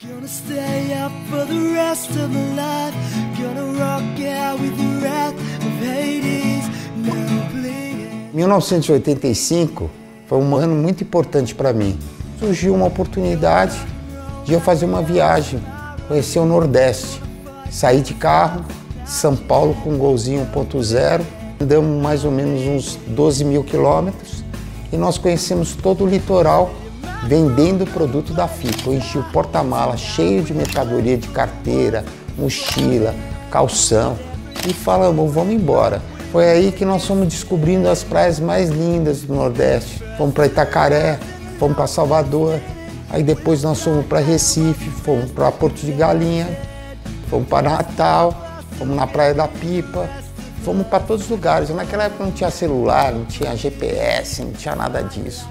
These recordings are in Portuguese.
Gonna stay up for the rest of my life. Gonna rock out with the wrath of Hades. Now please. 1985 foi um ano muito importante para mim. Surgiu uma oportunidade de eu fazer uma viagem, conhecer o Nordeste. Saí de carro, de São Paulo com um Golzinho 1.0, andamos mais ou menos uns 12 mil quilômetros e nós conhecemos todo o litoral vendendo o produto da FICO. Eu enchi o porta-mala cheio de mercadoria, de carteira, mochila, calção e falamos, vamos embora. Foi aí que nós fomos descobrindo as praias mais lindas do Nordeste. Fomos para Itacaré, fomos para Salvador, aí depois nós fomos para Recife, fomos para Porto de Galinha, fomos para Natal, fomos na Praia da Pipa, fomos para todos os lugares. Naquela época não tinha celular, não tinha GPS, não tinha nada disso.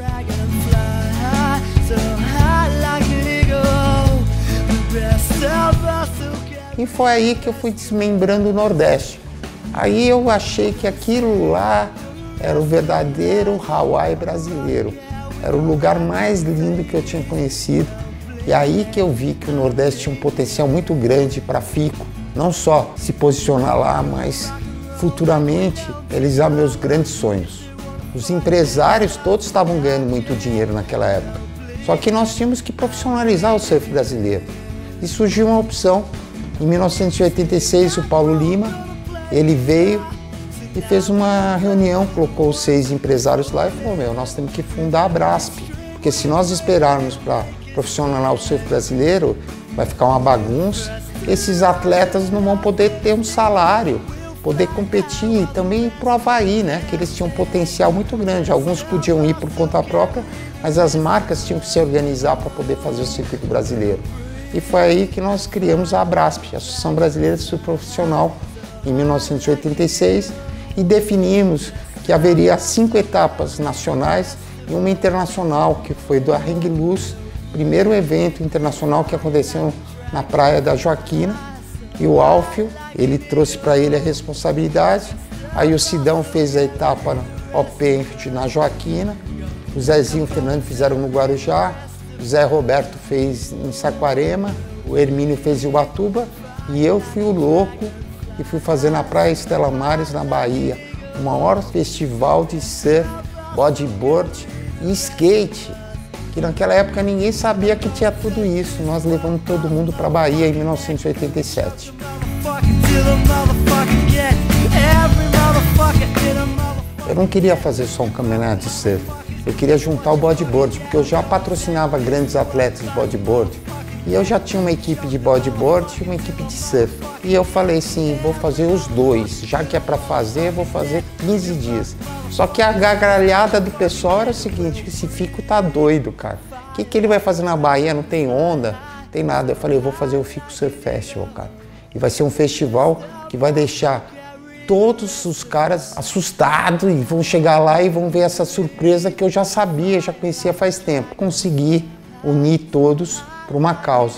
E foi aí que eu fui desmembrando o Nordeste. Aí eu achei que aquilo lá era o verdadeiro Hawaii brasileiro. Era o lugar mais lindo que eu tinha conhecido. E aí que eu vi que o Nordeste tinha um potencial muito grande para a FICO. Não só se posicionar lá, mas futuramente realizar meus grandes sonhos. Os empresários todos estavam ganhando muito dinheiro naquela época. Só que nós tínhamos que profissionalizar o surf brasileiro. E surgiu uma opção. Em 1986, o Paulo Lima, ele veio e fez uma reunião, colocou os 6 empresários lá e falou, nós temos que fundar a Brasp, porque se nós esperarmos para profissionalizar o surf brasileiro, vai ficar uma bagunça. Esses atletas não vão poder ter um salário, poder competir, e também ir para o Havaí, né? Que eles tinham um potencial muito grande. Alguns podiam ir por conta própria, mas as marcas tinham que se organizar para poder fazer o circuito brasileiro. E foi aí que nós criamos a Brasp, a Associação Brasileira de Surf Profissional, em 1986, e definimos que haveria 5 etapas nacionais e uma internacional, que foi do Hang Loose, primeiro evento internacional que aconteceu na praia da Joaquina. E o Alfio, ele trouxe para ele a responsabilidade. Aí o Sidão fez a etapa Open na Joaquina, o Zezinho e o Fernando fizeram no Guarujá, o Zé Roberto fez em Saquarema, o Hermínio fez em Ubatuba e eu fui o louco e fui fazer na Praia Estela Maris, na Bahia, o maior festival de surf, bodyboard e skate, que naquela época ninguém sabia que tinha tudo isso. Nós levamos todo mundo para a Bahia em 1987. Eu não queria fazer só um campeonato de surf, eu queria juntar o bodyboard, porque eu já patrocinava grandes atletas de bodyboard e eu já tinha uma equipe de bodyboard e uma equipe de surf. E eu falei assim, vou fazer os dois, já que é para fazer, eu vou fazer 15 dias. Só que a gargalhada do pessoal era o seguinte, esse Fico tá doido, cara. O que ele vai fazer na Bahia? Não tem onda, não tem nada. Eu falei, eu vou fazer o Fico Surf Festival, cara. E vai ser um festival que vai deixar todos os caras assustados e vão chegar lá e vão ver essa surpresa que eu já sabia, já conhecia faz tempo. Consegui unir todos por uma causa.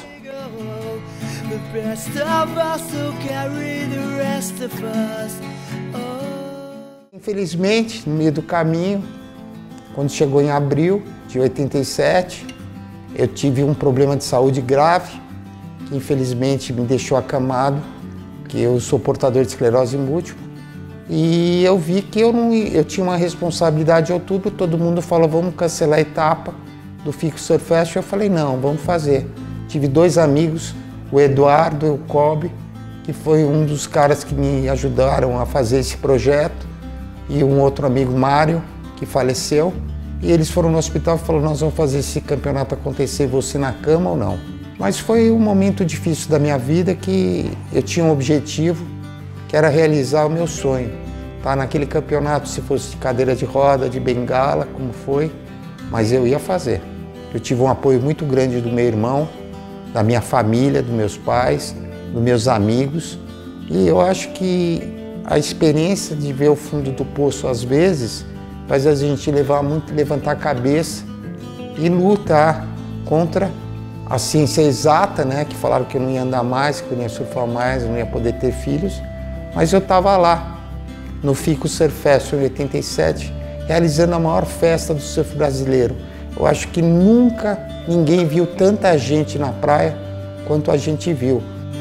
Infelizmente, no meio do caminho, quando chegou em abril de 87, eu tive um problema de saúde grave, que infelizmente me deixou acamado, que eu sou portador de esclerose múltipla, e eu vi que eu tinha uma responsabilidade em outubro. Todo mundo falou, vamos cancelar a etapa do Fico Surf Festival. Eu falei, não, vamos fazer. Tive 2 amigos, o Eduardo e o Kobe, que foi um dos caras que me ajudaram a fazer esse projeto, e um outro amigo, Mário, que faleceu, e eles foram no hospital e falaram, nós vamos fazer esse campeonato acontecer, você na cama ou não. Mas foi um momento difícil da minha vida, que eu tinha um objetivo, que era realizar o meu sonho. Tá naquele campeonato, se fosse de cadeira de roda, de bengala, como foi, mas eu ia fazer. Eu tive um apoio muito grande do meu irmão, da minha família, dos meus pais, dos meus amigos, e eu acho que a experiência de ver o fundo do poço às vezes faz a gente levantar a cabeça e lutar contra a ciência exata, né? Que falaram que eu não ia andar mais, que eu não ia surfar mais, eu não ia poder ter filhos, mas eu estava lá no Fico Surf Festival em 87, realizando a maior festa do surf brasileiro. Eu acho que nunca ninguém viu tanta gente na praia quanto a gente viu.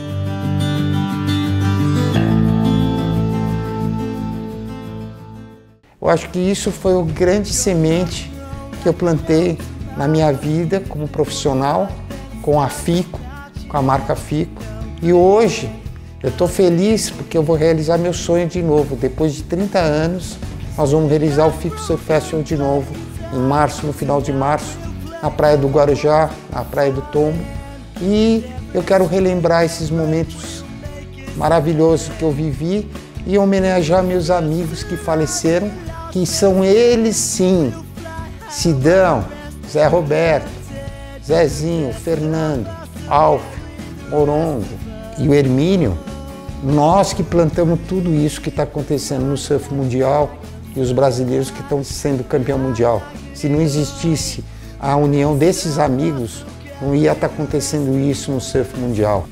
Eu acho que isso foi o grande semente que eu plantei na minha vida como profissional, com a FICO, com a marca FICO. E hoje eu estou feliz porque eu vou realizar meu sonho de novo. Depois de 30 anos, nós vamos realizar o FICO Surf Festival de novo, em março, no final de março, na Praia do Guarujá, na Praia do Tombo. E eu quero relembrar esses momentos maravilhosos que eu vivi e homenagear meus amigos que faleceram, que são eles sim, Sidão, Zé Roberto, Zezinho, Fernando, Alf, Morongo e o Hermínio. Nós que plantamos tudo isso que está acontecendo no surf mundial e os brasileiros que estão sendo campeão mundial. Se não existisse a união desses amigos, não ia estar acontecendo isso no surf mundial.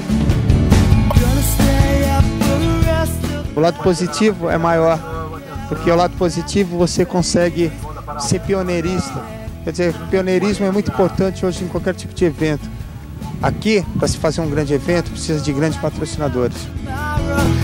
O lado positivo é maior, porque o lado positivo você consegue ser pioneirista. Quer dizer, o pioneirismo é muito importante hoje em qualquer tipo de evento. Aqui, para se fazer um grande evento, precisa de grandes patrocinadores.